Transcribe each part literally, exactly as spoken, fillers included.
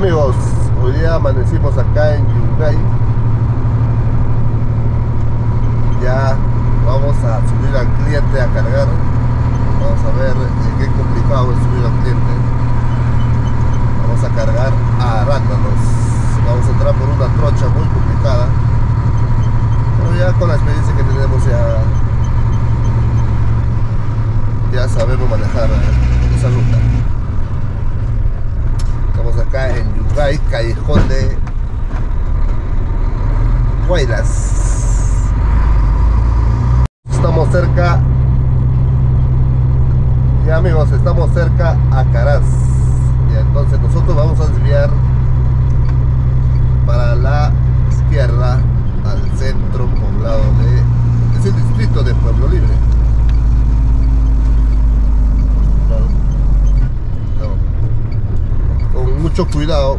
amigos, hoy día amanecimos acá en Yungay. Ya vamos a subir al cliente a cargar. Vamos a ver eh, qué complicado es subir al cliente. Vamos a cargar a arándanos. Vamos a entrar por una trocha muy complicada, pero ya con la experiencia que tenemos ya ya sabemos manejar esa ruta. Estamos acá en Yungay, callejón de Huaylas. Estamos cerca, ya amigos, estamos cerca a Caraz. Y entonces nosotros vamos a desviar para la izquierda al centro poblado de ese distrito de Pueblo Libre. Con mucho cuidado,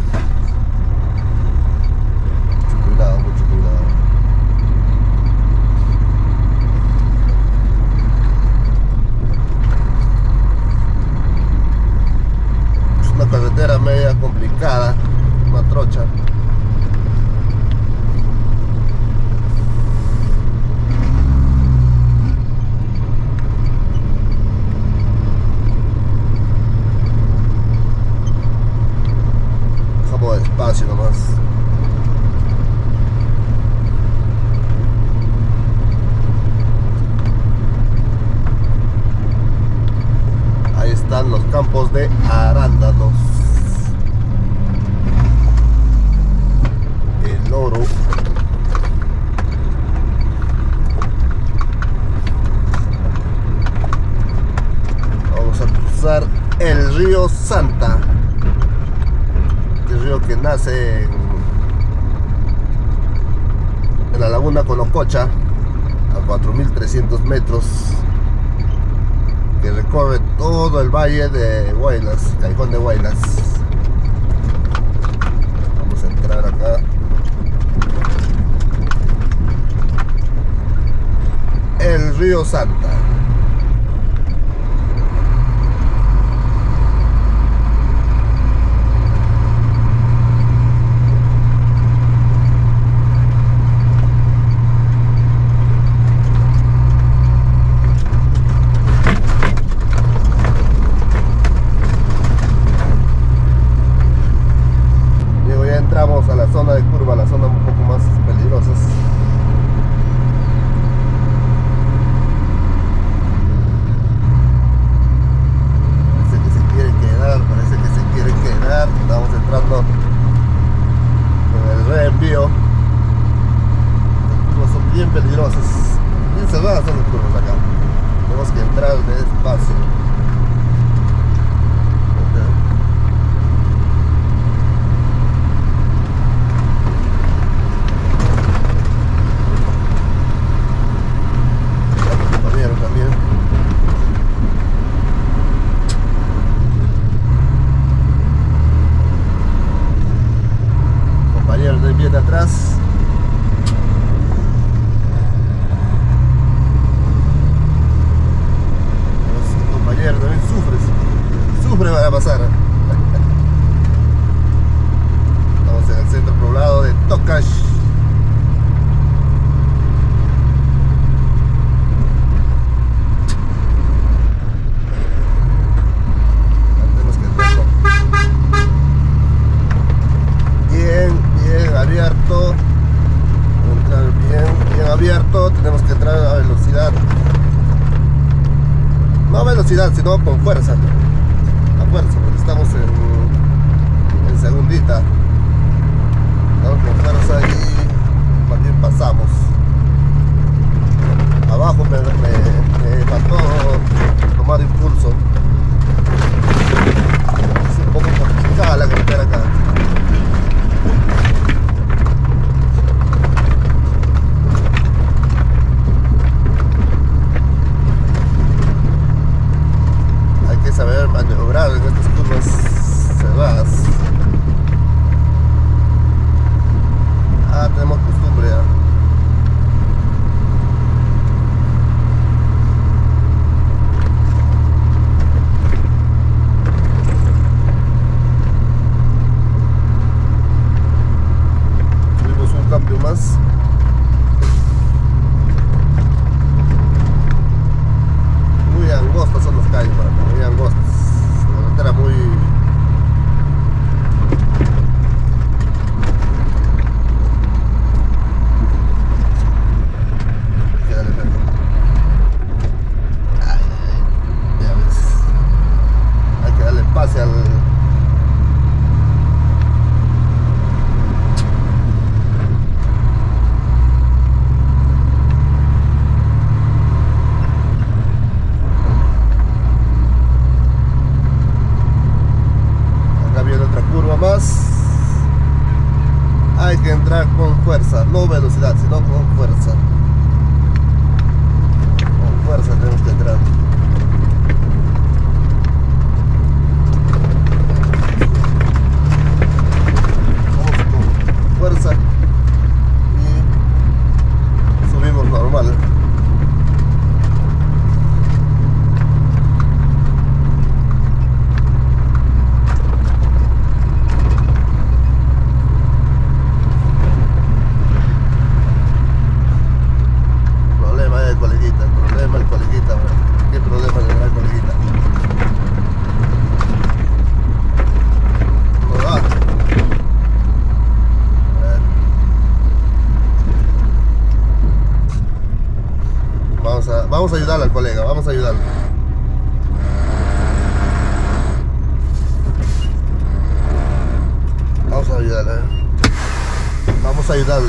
mucho cuidado, mucho cuidado. Es una carretera media complicada, una trocha. Despacio nomás. Ahí están los campos de arándanos. El oro. Vamos a cruzar el río Santa, río que nace en, en la laguna Conococha a cuatro mil trescientos metros, que recorre todo el valle de Huaylas, callejón de Huaylas. Vamos a entrar acá. El río Santa. Entramos a la zona de curva, la zona un poco más peligrosa. Parece que se quiere quedar, parece que se quiere quedar. Estamos entrando en el reenvío. Las curvas son bien peligrosas, bien cerradas son las curvas acá. Tenemos que entrar despacio. De atrás, los compañeros también sufren, sufren para pasar. Estamos en el centro poblado de Tocash. Abierto, entrar bien, bien abierto. Tenemos que entrar a velocidad, no a velocidad, sino con fuerza, a fuerza, porque estamos en, en segundita. Estamos con fuerza y más bien pasamos. Abajo me, me, me faltó tomar impulso. Es un poco complicada la carretera acá. Saber maniobrar en estas curvas cerradas. angostas son las calles, para que muy angostas. La carretera muy... Hay que darle freno. Ay, ay, ay, ya ves. Hay que darle pase al... más. Hay que entrar con fuerza, no velocidad, sino con fuerza. Con fuerza tenemos que entrar. Vamos con fuerza y subimos normal. Vamos a ayudarle al colega, vamos a ayudarle. Vamos a ayudarle. Vamos a ayudarle.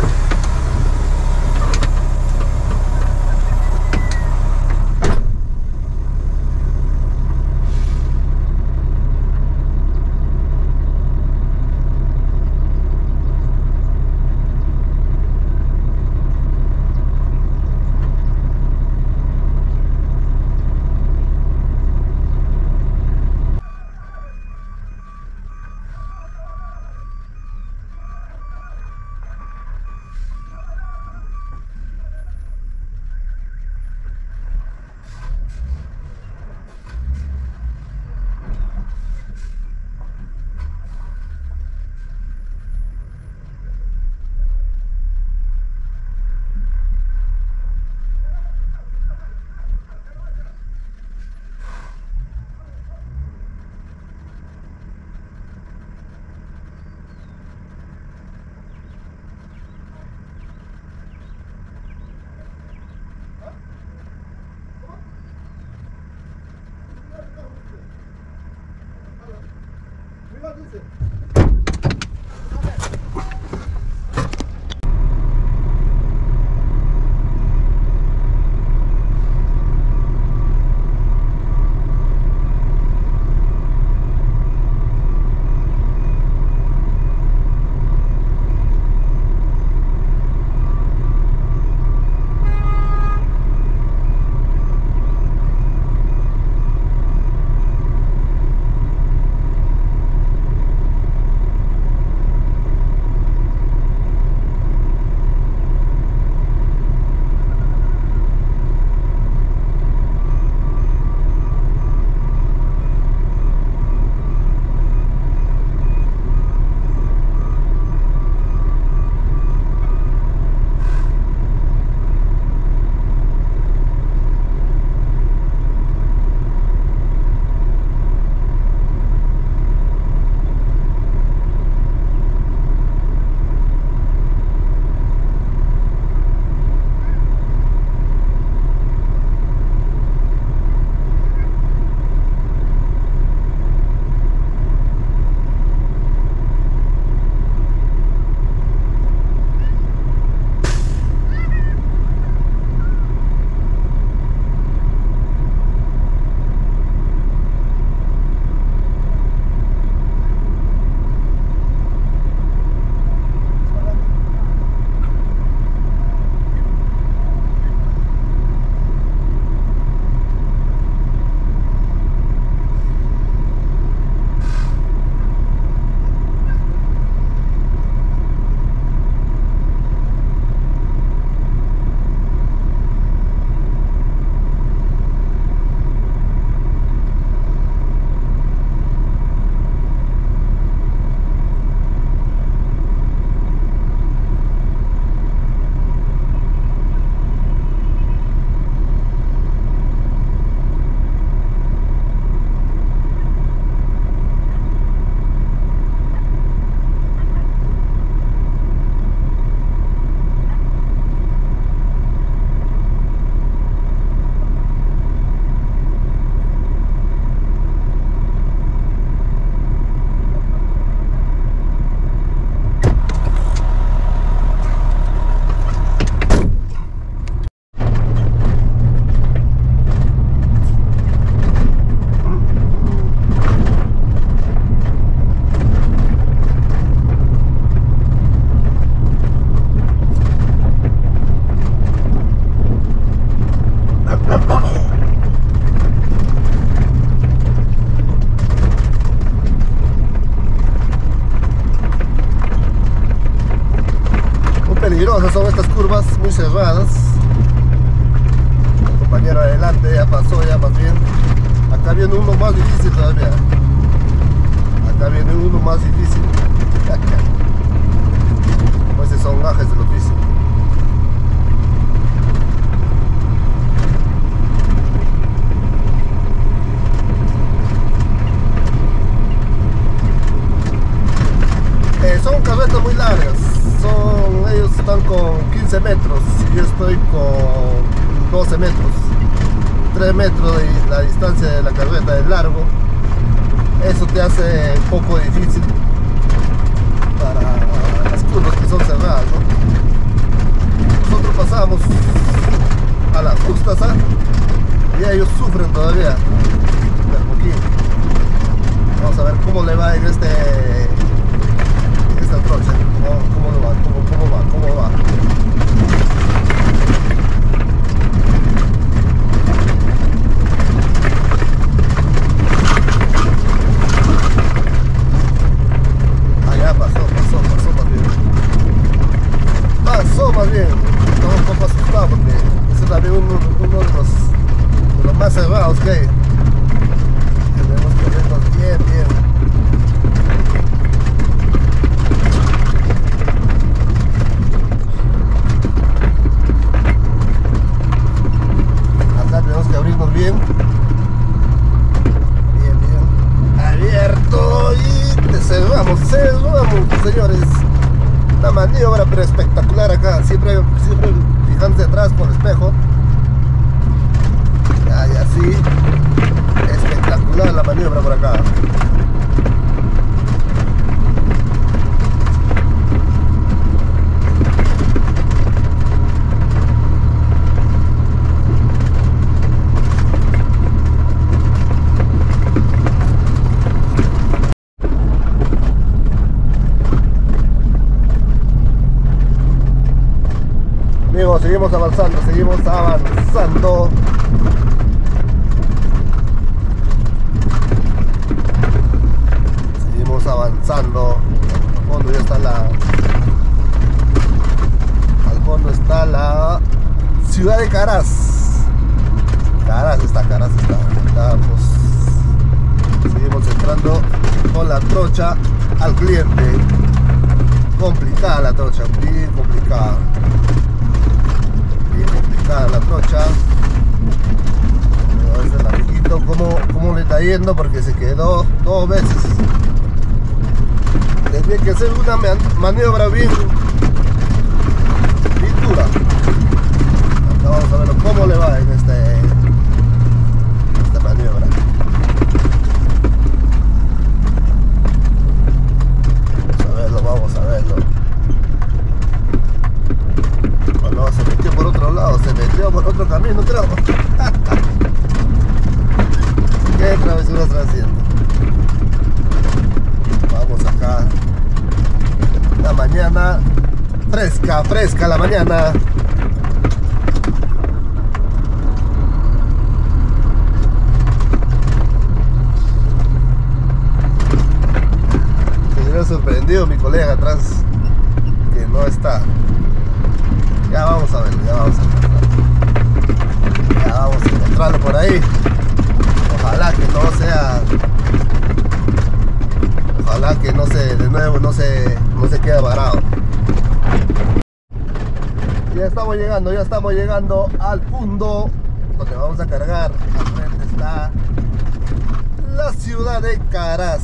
curvas muy cerradas. El compañero adelante ya pasó, ya más bien. Acá viene uno más difícil todavía. Acá viene uno más difícil. Pues son gajes del oficio. Eh, son carretas muy largas. Son, ellos están con quince metros y yo estoy con doce metros. tres metros de la distancia de la carreta de largo. Eso te hace un poco difícil para las curvas que son cerradas, ¿no? Nosotros pasamos a las justas, ¿ah? Y ellos sufren todavía un poquito. Vamos a ver cómo le va en este en esta trocha, cómo, cómo lo va, cómo, cómo va, cómo va. Más bien, estamos un poco asustados porque ese es también uno, uno de, los, de los más cerrados que hay. Tenemos que vernos bien, bien. Acá tenemos que abrirnos bien. Bien, bien. Abierto y te cerramos, cerramos, señores. Una maniobra pero espectacular acá, siempre, siempre fijándose atrás por el espejo. Ya, y así, espectacular la maniobra por acá. Amigos, seguimos avanzando, seguimos avanzando. Seguimos avanzando. Al fondo ya está la... Al fondo está la ciudad de Caraz. Caraz está, Caraz está. Estamos... Seguimos entrando con la trocha al cliente. Complicada la trocha, bien complicada. Bien complicada la trocha. A ver el amiguito cómo, cómo le está yendo, porque se quedó dos veces. Tendría que hacer una maniobra bien, bien dura. Acá vamos a ver cómo le va en este, esta maniobra. Vamos a verlo, vamos a verlo. No, se metió por otro lado, se metió por otro camino, creo. Qué travesura está haciendo. Vamos acá. La mañana fresca, fresca la mañana. Se hubiera sorprendido mi colega atrás, que no está. Ya vamos a ver, ya vamos a encontrarlo. Ya vamos a encontrarlo por ahí. Ojalá que no sea. Ojalá que no se, de nuevo, no se, no se quede varado. Ya estamos llegando, ya estamos llegando al punto donde vamos a cargar. Al frente está la ciudad de Caraz.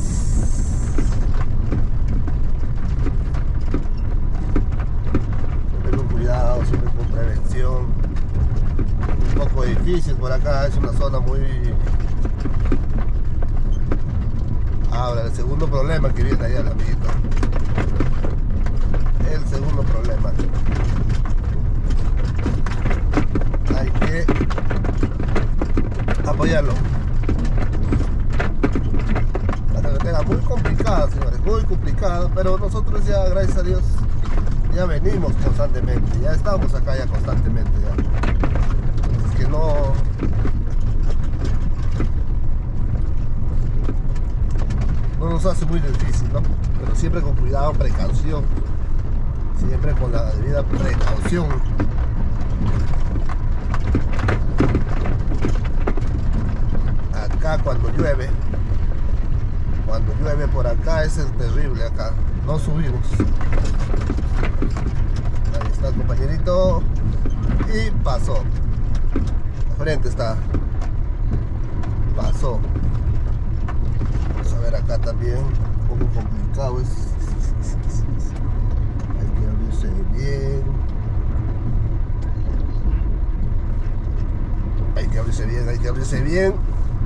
Cuidado, siempre con prevención. Un poco difícil por acá, es una zona muy... Ahora, el segundo problema que viene allá, el amiguito. El segundo problema. Hay que apoyarlo. La carretera muy complicada, señores, muy complicada, pero nosotros ya, gracias a Dios, ya venimos constantemente, ya estamos acá ya constantemente ya. Es que no... No nos hace muy difícil, ¿no? Pero siempre con cuidado, precaución. siempre con la debida precaución. Acá cuando llueve, cuando llueve por acá es el terrible acá, no subimos. Ahí está el compañerito y pasó. De frente está, pasó. Vamos a ver acá también, un poco complicado es. Hay que abrirse bien. Hay que abrirse bien, hay que abrirse bien.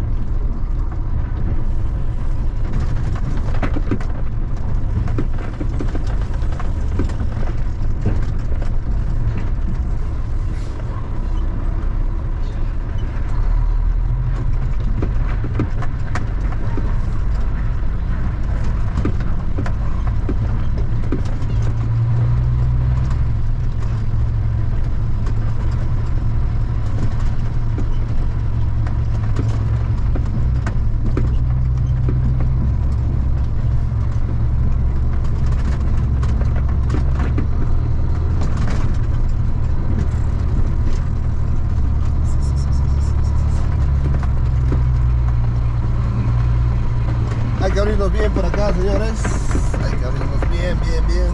Hay que abrirnos bien por acá, señores. Hay que abrirnos bien, bien, bien.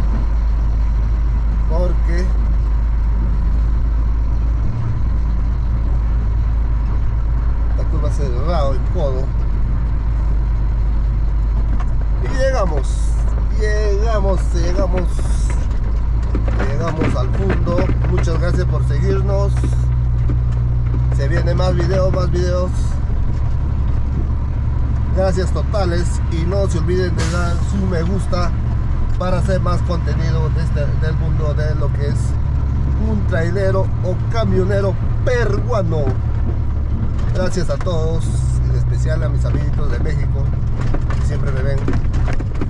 Porque la curva se cerrado el codo. Y llegamos. Llegamos, llegamos. Llegamos al fondo. Muchas gracias por seguirnos. Se vienen más videos, más videos. Gracias totales y no se olviden de dar su me gusta para hacer más contenido de este, del mundo de lo que es un trailero o camionero peruano. Gracias a todos, en especial a mis amiguitos de México que siempre me ven.